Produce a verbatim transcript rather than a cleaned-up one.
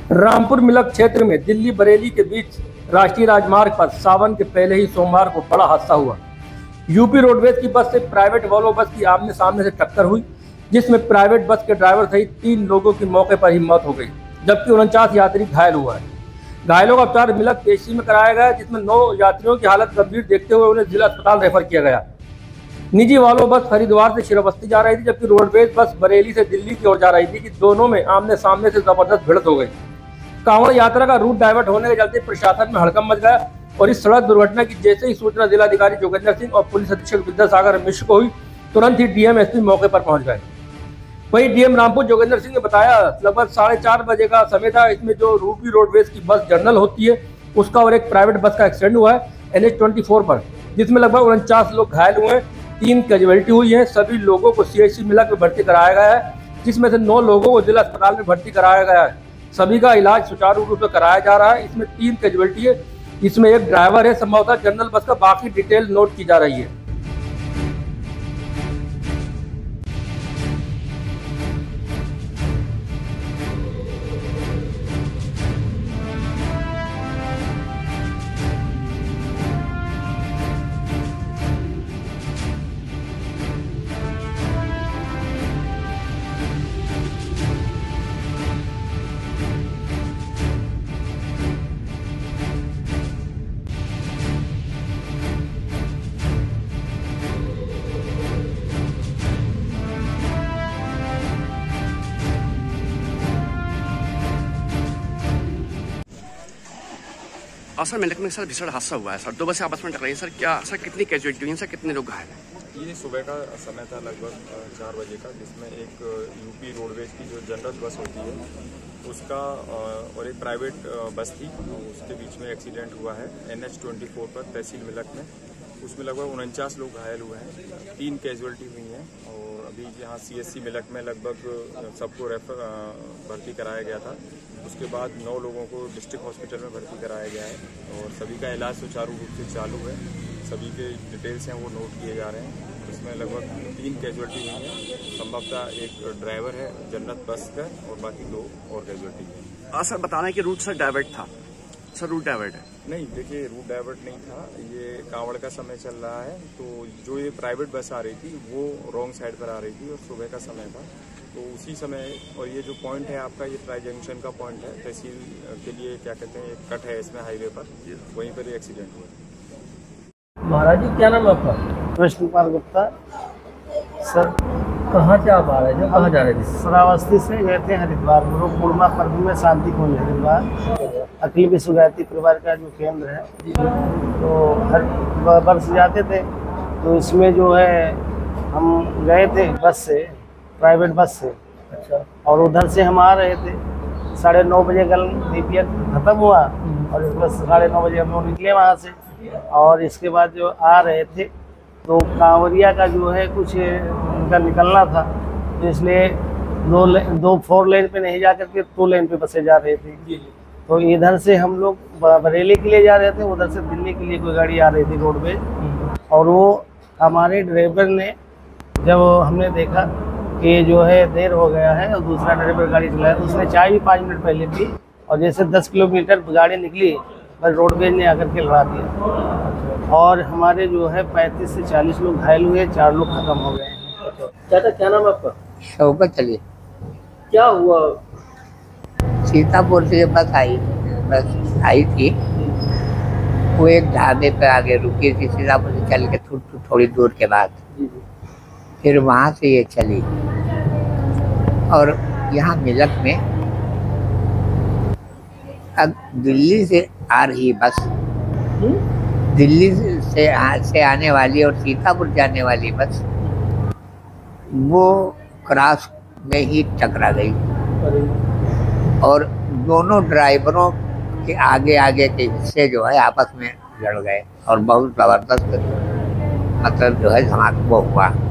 रामपुर मिलक क्षेत्र में दिल्ली बरेली के बीच राष्ट्रीय राजमार्ग पर सावन के पहले ही सोमवार को बड़ा हादसा हुआ। यूपी रोडवेज की बस से प्राइवेट वॉल्वो बस की आमने सामने से टक्कर हुई, जिसमें प्राइवेट बस के ड्राइवर सहित तीन लोगों की मौके पर ही मौत हो गई, जबकि उनचास यात्री घायल हुआ है। घायलों का उपचार मिलक पीएचसी में कराया गया, जिसमें नौ यात्रियों की हालत गंभीर देखते हुए उन्हें जिला अस्पताल रेफर किया गया। निजी वॉल्वो बस हरिद्वार से शिरोबस्ती जा रही थी, जबकि रोडवेज बस बरेली से दिल्ली की ओर जा रही थी कि दोनों में आमने सामने से जबरदस्त भिड़ंत हो गई। कांवड़ यात्रा का रूट डाइवर्ट होने के चलते प्रशासन में हड़कंप मच गया और इस सड़क दुर्घटना की जैसे ही सूचना जिलाधिकारी जोगेंद्र सिंह और पुलिस अधीक्षक विद्यासागर मिश्र को हुई, तुरंत ही डीएम एसपी मौके पर पहुंच गए। वहीं डीएम रामपुर जोगेंद्र सिंह ने बताया, लगभग साढ़े चार बजे का समय था। इसमें जो यूपी रोडवेज की बस जर्नल होती है, उसका और एक प्राइवेट बस का एक्सीडेंट हुआ है एन एच ट्वेंटी फोर पर, जिसमें लगभग उनचास लोग घायल हुए हैं, तीन कैजुअलिटी हुई है। सभी लोगों को सीएचसी मिलक में भर्ती कराया गया है, जिसमें से नौ लोगों को जिला अस्पताल में भर्ती कराया गया है। सभी का इलाज सुचारू रूप से कराया जा रहा है। इसमें तीन कैजुअलिटी है, इसमें एक ड्राइवर है, संभवतः जनरल बस का। बाकी डिटेल नोट की जा रही है। और सर मिलक में सर भीषण हादसा हुआ है सर, दो बसें आपस में टकराई सर। क्या सर कितनी कैजुअलिटी हुई है सर, कितने लोग घायल हैं? ये सुबह का समय था लगभग चार बजे का, जिसमें एक यूपी रोडवेज की जो जनरल बस होती है उसका और एक प्राइवेट बस थी, उसके बीच में एक्सीडेंट हुआ है एन एच ट्वेंटी फोर पर तहसील मिलक में। उसमें लगभग उनचास लोग घायल हुए हैं, तीन कैजुअलिटी हुई हैं और अभी यहाँ सीएससी मिलक में लगभग सबको रेफर भर्ती कराया गया था। उसके बाद नौ लोगों को डिस्ट्रिक्ट हॉस्पिटल में भर्ती कराया गया है और सभी का इलाज सुचारू रूप से चालू है। सभी के डिटेल्स हैं वो नोट किए जा रहे हैं। इसमें लगभग तीन कैजुअलिटी हुई हैं, संभवतः एक ड्राइवर है जनरल बस का और बाकी दो और कैजुअलिटी है। और सर बताना है कि रूट सर डाइवर्ट था सर, रूट डाइवर्ट है? नहीं, देखिए रूट डाइवर्ट नहीं था, ये कांवड़ का समय चल रहा है, तो जो ये प्राइवेट बस आ रही थी वो रॉन्ग साइड पर आ रही थी और सुबह का समय था, तो उसी समय। और ये जो पॉइंट है आपका, ये ट्राई जंक्शन का पॉइंट है, तहसील के लिए क्या कहते हैं, एक कट है इसमें हाईवे पर, वहीं पर ये एक्सीडेंट हुआ। महाराज जी, क्या नाम है आपका? कृष्ण कुमार गुप्ता। सर कहाँ से आप आ रहे थे, कहाँ जा रहे थे? श्रावस्ती से गए थे हरिद्वार, पूर्णिमा पर्व में शांति कुंज हरिद्वार, अखिल विश्व गायत्री परिवार का जो केंद्र है, तो हर वर्ष जाते थे। तो इसमें जो है हम गए थे बस से, प्राइवेट बस से। अच्छा। और उधर से हम आ रहे थे, साढ़े नौ बजे कल डीपीएफ खत्म हुआ और इस बस साढ़े नौ बजे हम लोग निकले वहाँ से। और इसके बाद जो आ रहे थे तो कांवरिया का जो है कुछ उनका निकलना था, तो इसलिए दो दो फोर लेन पे नहीं जा करके टू लेन पे बसें जा रही थी। तो इधर से हम लोग बरेली के लिए जा रहे थे, उधर से दिल्ली के लिए कोई गाड़ी आ रही थी रोडवेज। और वो हमारे ड्राइवर ने, जब हमने देखा कि जो है देर हो गया है और दूसरा ड्राइवर गाड़ी चलाया, तो उसने चाय भी पाँच मिनट पहले पी और जैसे दस किलोमीटर गाड़ी निकली बस रोडवेज ने आकर के लड़ा दिया और हमारे जो है पैंतीस से चालीस लोग घायल हुए, चार लोग खत्म हो गए हैं। चाचा, क्या नाम है आपका? शौकत चलिए। क्या हुआ? सीतापुर से बस आई बस आई थी, वो एक ढाबे पे आगे रुकी थी, सीतापुर से चल के थो, थोड़ी दूर के बाद फिर वहाँ से ये चली और यहाँ मिलक में अब दिल्ली से आ रही बस, दिल्ली से आ, से आने वाली और सीतापुर जाने वाली बस, वो क्रॉस में ही टकरा गई और दोनों ड्राइवरों के आगे आगे के हिस्से जो है आपस में लड़ गए और बहुत ज़बरदस्त मतलब जो है धमाका वो हुआ।